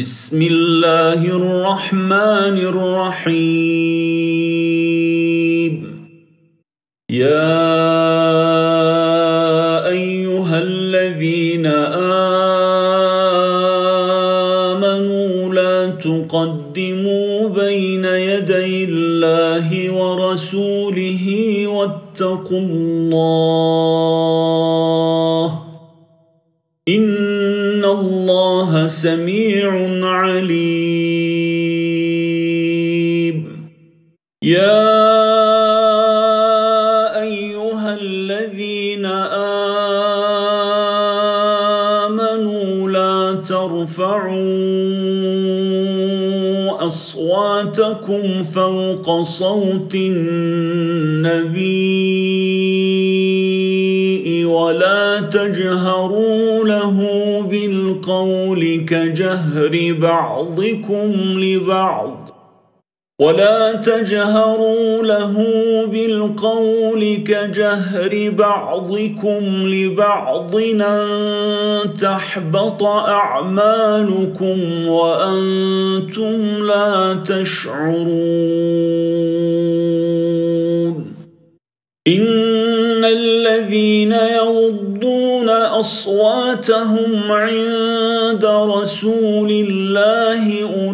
بسم الله الرحمن الرحيم. يا أيها الذين آمنوا لا تقدموا بين يدي الله ورسوله واتقوا الله إن الله سميع عليم. يا أيها الذين آمنوا لا ترفعوا أصواتكم فوق صوت النبي ولا تجهروا له بالقول كجهر بعضكم لبعض أن تحبط أعمالكم وأنتم لا تشعرون. إن الذين يغضون أصواتهم عند رسول الله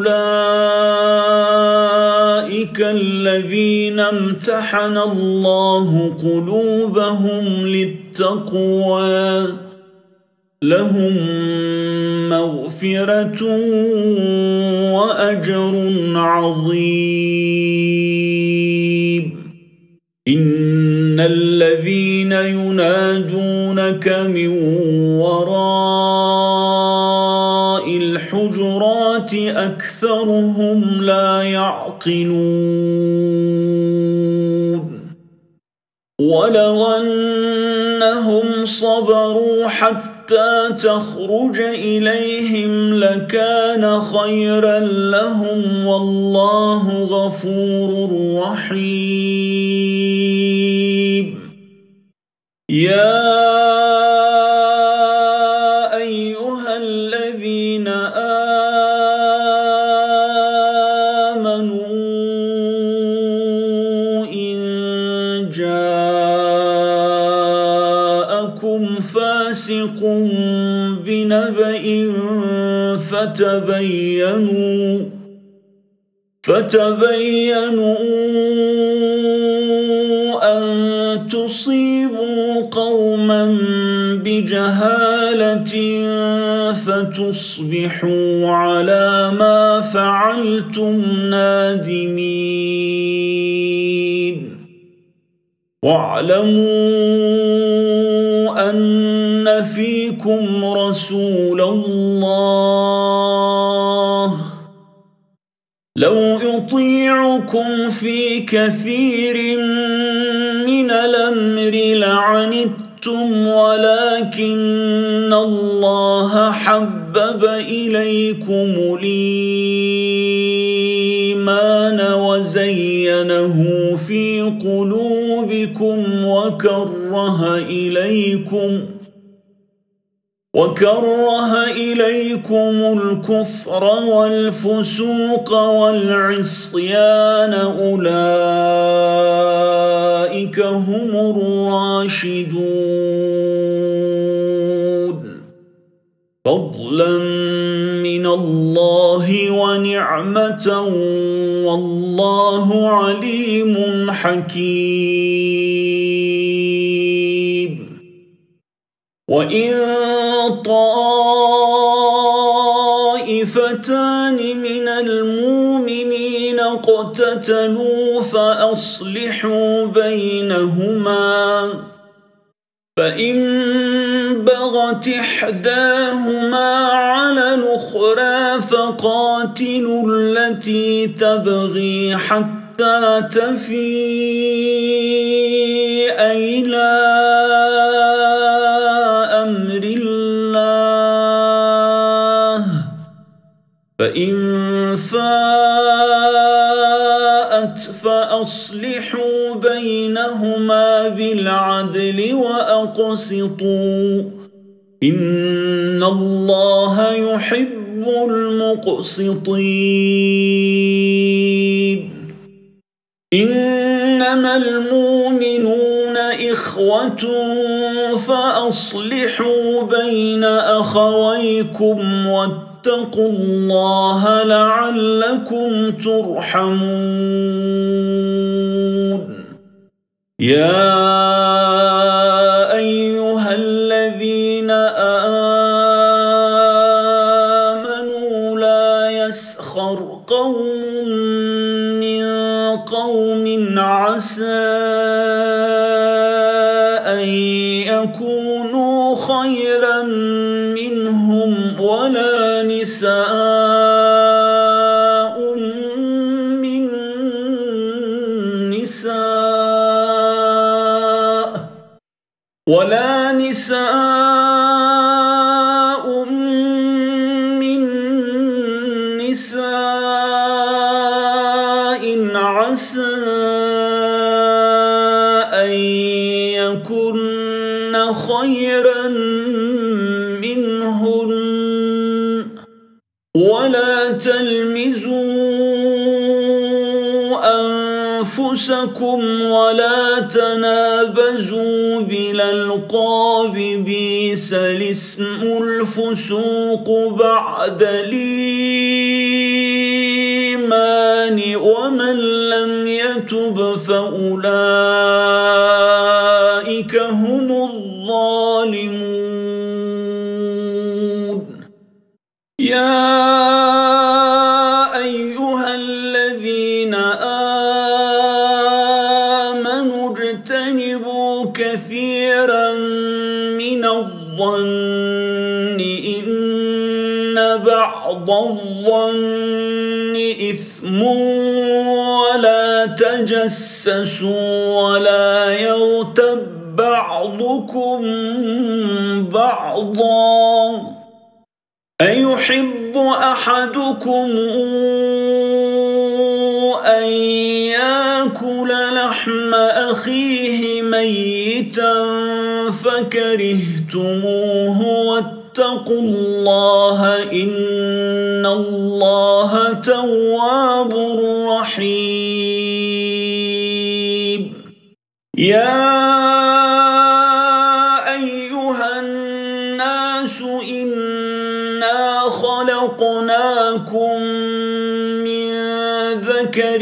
أولئك الذين امتحن الله قلوبهم للتقوى لهم مغفرة وأجر عظيم. إن الذين ينادونك من وراء الحجرات أكثرهم لا يعقلون. ولو أنهم صبروا حتى تخرج إليهم لكان خيرا لهم والله غفور رحيم. يا أيها الذين آمنوا إن جاءكم فاسق بنبأ فتبينوا أن تصيبوا قوما بجهالة فتصبحوا على ما فعلتم نادمين. واعلموا أن فيكم رسول الله لو يطيعكم في كثير من الأمر لعنتم ولكن الله حبب إليكم الإيمان وزينه في قلوبكم وكره إليكم الكفر والفسوق والعصيان أولئك هم الراشدون فضلا من الله ونعمة والله عليم حكيم. وإن طائفتان من المؤمنين اقتتلوا فأصلحوا بينهما فإن بغت إحداهما على الأخرى فقاتلوا التي تبغي حتى تفيء إلى أمر الله فإن فاءت فأصلحوا بينهما بالعدل وأقسطوا إن الله يحب المقسطين إنما المؤمنون إخوة فأصلحوا بين أخويكم واتقوا الله لعلكم ترحمون يا أيها الذين آمنوا لا يسخر قوم من قوم عسى أن يكونوا خيرا منهم ولا نساء من نساء عسى أن يكن خيرا منهن ولا تلمزوا أنفسكم ولا تنابزوا بالألقاب بئس الاسم الفسوق بعد الإيمان ومن لم يتب فأولئك هم الظالمون يا أيها الذين آمنوا اجتنبوا كثيرا من الظن إن بعض الظن إثم ولا تجسسوا ولا يغتب بعضكم بعضا أيحب أحدكم أن يأكل لحم أخيه ميتا فكرهتموه واتقوا الله إن الله تواب رحيم يا أيها الناس إنا خلقناكم من ذكر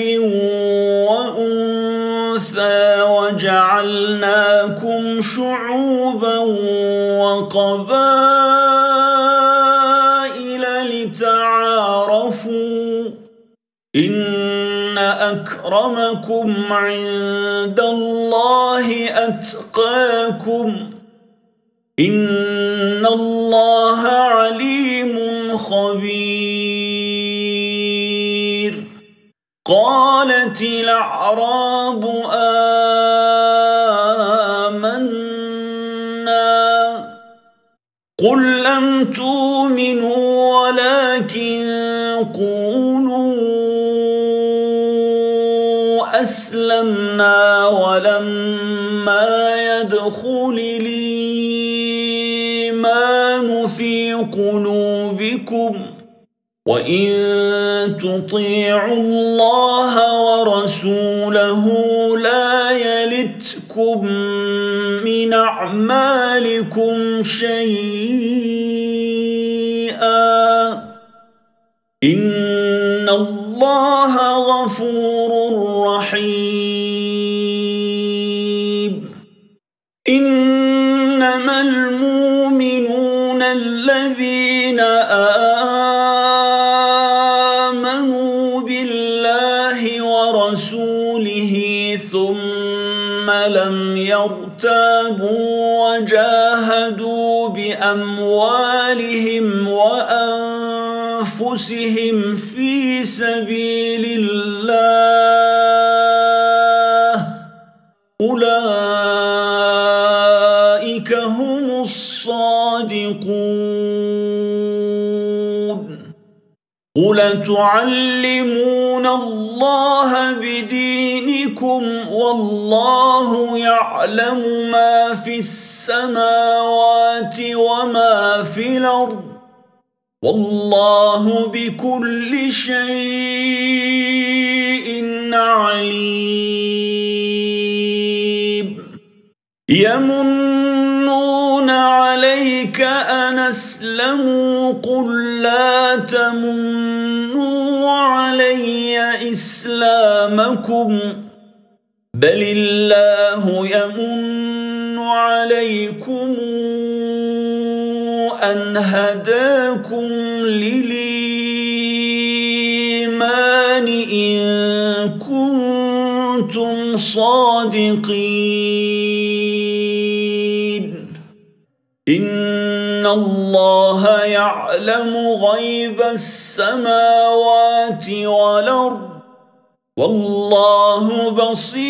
وأنثى وجعلناكم شعوبا وقبائل لتعارفوا إن أكرمكم عند الله أتقاكم إن الله عليم خبير قالت الأعراب آمنا قل لم تؤمنوا ولكن قولوا أسلمنا ولما يدخل الإيمان في قلوبكم وإن تطيعوا الله ورسوله لا يلتكم من أعمالكم شيئا إن الله غفور رحيم إنما المؤمنون الذين آمنوا بالله ورسوله ثم لم يرتابوا وجاهدوا بأموالهم وأنفسهم في سبيل الله أولئك هم الصادقون قل تعلمون الله بدينكم والله يعلم ما في السماوات وما في الأرض والله بكل شيء عليم يمنون عليك أن أسلموا قل لا تمنوا علي إسلامكم بل الله يمن عليكم أن هداكم للإيمان إن كنتم صادقين إن الله يعلم غيب السماوات والأرض والله بصير بما تعملون.